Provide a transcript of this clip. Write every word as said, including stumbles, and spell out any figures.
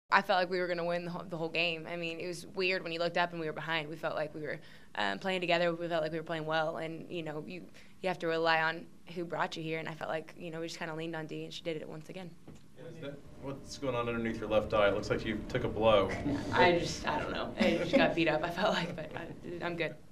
I felt like we were going to win the whole, the whole game. I mean, it was weird when you looked up and we were behind. We felt like we were um, playing together. We felt like we were playing well. And, you know, you, you have to rely on who brought you here. And I felt like, you know, we just kind of leaned on Dee, and she did it once again. Is that, what's going on underneath your left eye? It looks like you took a blow. I just, I don't know. I just got beat up, I felt like, but I, I'm good.